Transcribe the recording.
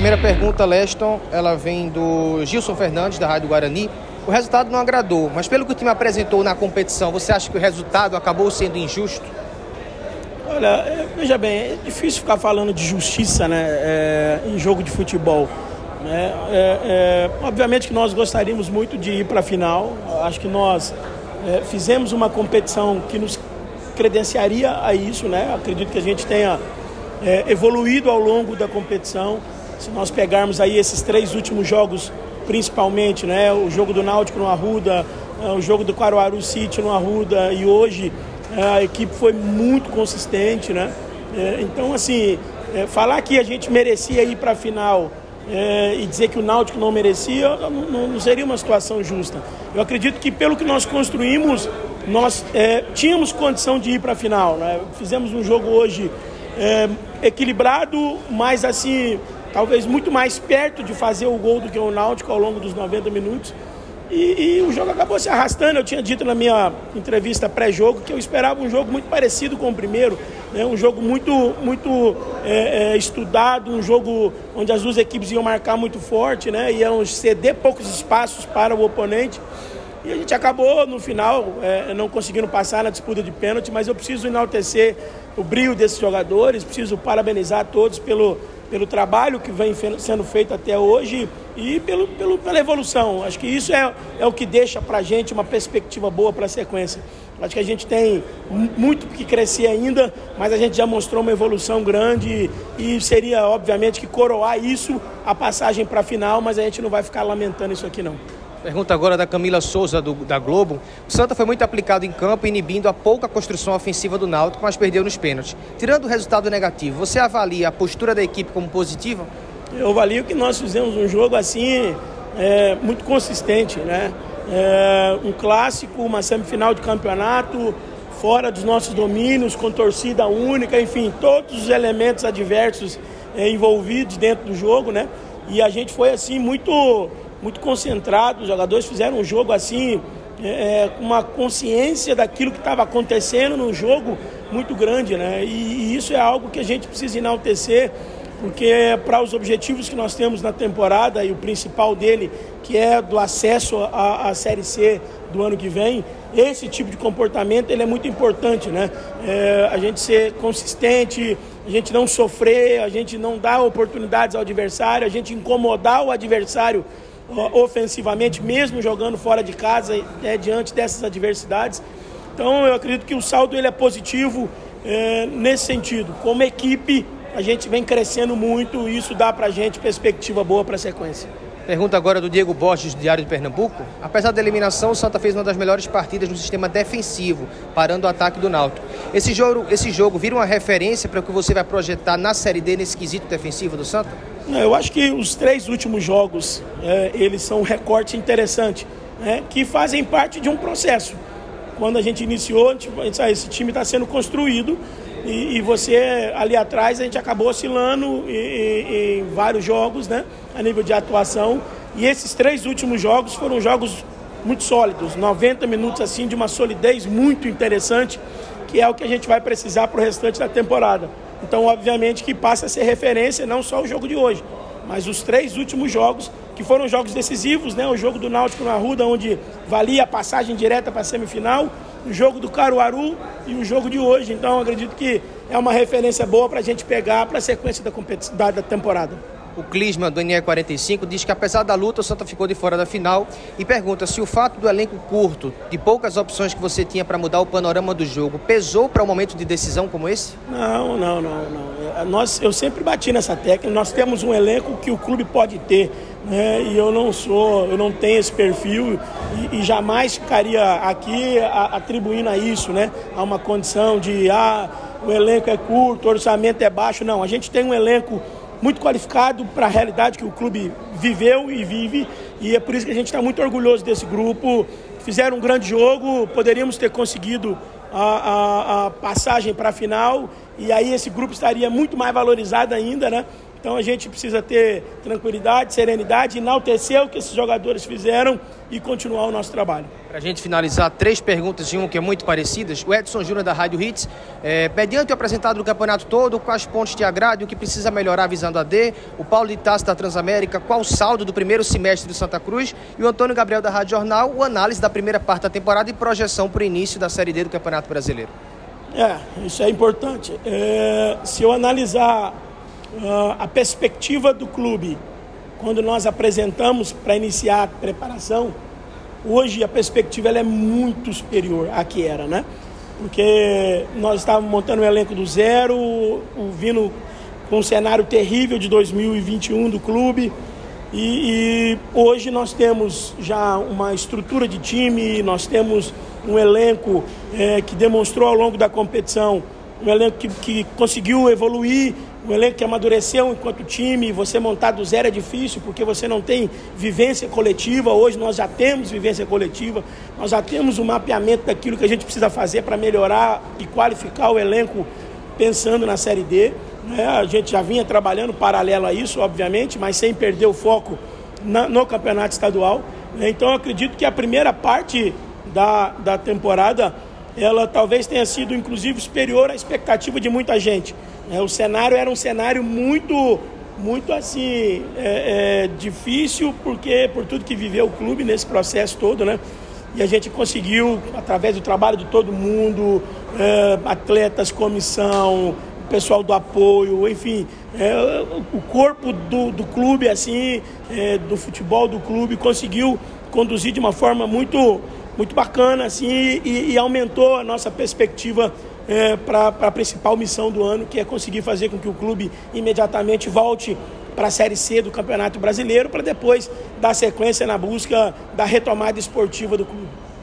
Primeira pergunta, Leston, ela vem do Gilson Fernandes, da Rádio Guarani. O resultado não agradou, mas pelo que o time apresentou na competição, você acha que o resultado acabou sendo injusto? Olha, veja bem, é difícil ficar falando de justiça, né, em jogo de futebol. Obviamente que nós gostaríamos muito de ir para a final. Acho que nós fizemos uma competição que nos credenciaria a isso, né? Acredito que a gente tenha evoluído ao longo da competição. Se nós pegarmos aí esses 3 últimos jogos, principalmente, né, o jogo do Náutico no Arruda, o jogo do Caruaru City no Arruda, e hoje a equipe foi muito consistente, né? Então, assim, falar que a gente merecia ir para a final e dizer que o Náutico não merecia, não seria uma situação justa. Eu acredito que pelo que nós construímos, nós tínhamos condição de ir para a final, né? Fizemos um jogo hoje equilibrado, mas assim, talvez muito mais perto de fazer o gol do que o Náutico ao longo dos 90 minutos. E o jogo acabou se arrastando. Eu tinha dito na minha entrevista pré-jogo que eu esperava um jogo muito parecido com o primeiro, né? Um jogo muito estudado, um jogo onde as duas equipes iam marcar muito forte, né? Iam ceder poucos espaços para o oponente. E a gente acabou, no final, não conseguindo passar na disputa de pênalti, mas eu preciso enaltecer o brilho desses jogadores, preciso parabenizar todos pelo trabalho que vem sendo feito até hoje e pela evolução. Acho que isso é o que deixa para a gente uma perspectiva boa para a sequência. Acho que a gente tem muito que crescer ainda, mas a gente já mostrou uma evolução grande e seria, obviamente, que coroar isso a passagem para a final, mas a gente não vai ficar lamentando isso aqui, não. Pergunta agora da Camila Souza, da Globo. O Santa foi muito aplicado em campo, inibindo a pouca construção ofensiva do Náutico, mas perdeu nos pênaltis. Tirando o resultado negativo, você avalia a postura da equipe como positiva? Eu avalio que nós fizemos um jogo assim, muito consistente, né? Um clássico, uma semifinal de campeonato, fora dos nossos domínios, com torcida única, enfim, todos os elementos adversos envolvidos dentro do jogo, né? E a gente foi assim muito concentrado, os jogadores fizeram um jogo assim, com uma consciência daquilo que estava acontecendo no jogo muito grande, né? E isso é algo que a gente precisa enaltecer, porque para os objetivos que nós temos na temporada, e o principal dele, que é do acesso à Série C do ano que vem, esse tipo de comportamento ele é muito importante, né? A gente ser consistente, a gente não sofrer, a gente não dar oportunidades ao adversário, a gente incomodar o adversário ofensivamente, mesmo jogando fora de casa, diante dessas adversidades. Então eu acredito que o saldo ele é positivo nesse sentido. Como equipe, a gente vem crescendo muito e isso dá pra gente perspectiva boa para a sequência. Pergunta agora do Diego Borges, do Diário de Pernambuco. Apesar da eliminação, o Santa fez uma das melhores partidas no sistema defensivo, parando o ataque do Náutico. Esse jogo vira uma referência para o que você vai projetar na Série D nesse quesito defensivo do Santa? Eu acho que os 3 últimos jogos, eles são um recorte interessante, né, que fazem parte de um processo. Quando a gente iniciou, a gente disse, esse time está sendo construído e você, ali atrás, a gente acabou oscilando em vários jogos, né, a nível de atuação. E esses 3 últimos jogos foram jogos muito sólidos, 90 minutos assim, de uma solidez muito interessante, que é o que a gente vai precisar para o restante da temporada. Então, obviamente, que passa a ser referência não só o jogo de hoje, mas os 3 últimos jogos, que foram jogos decisivos, né? O jogo do Náutico no Arruda, onde valia a passagem direta para a semifinal, o jogo do Caruaru e o jogo de hoje. Então, acredito que é uma referência boa para a gente pegar para a sequência da temporada. O Clisman, do NE45, diz que apesar da luta, o Santa ficou de fora da final e pergunta se o fato do elenco curto, de poucas opções que você tinha para mudar o panorama do jogo, pesou para um momento de decisão como esse? Não. Eu sempre bati nessa tecla. Nós temos um elenco que o clube pode ter, né? E eu não tenho esse perfil e jamais ficaria aqui atribuindo a isso, né? A uma condição de o elenco é curto, o orçamento é baixo. Não, a gente tem um elenco muito qualificado para a realidade que o clube viveu e vive, e é por isso que a gente está muito orgulhoso desse grupo. Fizeram um grande jogo, poderíamos ter conseguido a passagem para a final, e aí esse grupo estaria muito mais valorizado ainda, né? Então a gente precisa ter tranquilidade, serenidade, enaltecer o que esses jogadores fizeram e continuar o nosso trabalho. Para a gente finalizar, 3 perguntas em uma que é muito parecidas. O Edson Júnior da Rádio Hits, mediante o apresentado do campeonato todo, quais pontos te agradam, o que precisa melhorar visando a D? O Paulo de Tassi da Transamérica, qual o saldo do primeiro semestre do Santa Cruz? E o Antônio Gabriel da Rádio Jornal, o análise da primeira parte da temporada e projeção para o início da Série D do Campeonato Brasileiro. Isso é importante. Se eu analisar a perspectiva do clube, quando nós apresentamos para iniciar a preparação, hoje a perspectiva ela é muito superior à que era, né? Porque nós estávamos montando um elenco do zero, vindo com um cenário terrível de 2021 do clube, e hoje nós temos já uma estrutura de time, nós temos um elenco que demonstrou ao longo da competição, um elenco que conseguiu evoluir, um elenco que amadureceu enquanto time. Você montar do zero é difícil porque você não tem vivência coletiva. Hoje nós já temos vivência coletiva, nós já temos um mapeamento daquilo que a gente precisa fazer para melhorar e qualificar o elenco pensando na Série D. A gente já vinha trabalhando paralelo a isso, obviamente, mas sem perder o foco no campeonato estadual. Então eu acredito que a primeira parte da temporada, ela talvez tenha sido inclusive superior à expectativa de muita gente. O cenário era um cenário muito assim, difícil, porque por tudo que viveu o clube nesse processo todo, né? E a gente conseguiu, através do trabalho de todo mundo, atletas, comissão, pessoal do apoio, enfim, o corpo do clube, assim, do futebol do clube, conseguiu conduzir de uma forma muito bacana, assim, e aumentou a nossa perspectiva para a principal missão do ano, que é conseguir fazer com que o clube imediatamente volte para a Série C do Campeonato Brasileiro, para depois dar sequência na busca da retomada esportiva do clube.